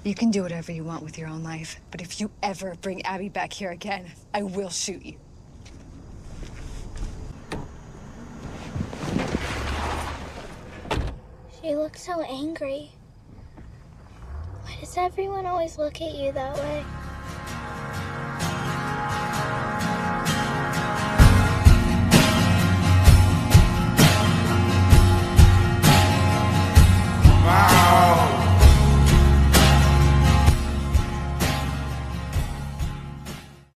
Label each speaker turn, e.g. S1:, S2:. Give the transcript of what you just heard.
S1: You can do whatever you want with your own life, but if you ever bring Abby back here again, I will shoot you.
S2: She looks so angry. Why does everyone always look at you that way?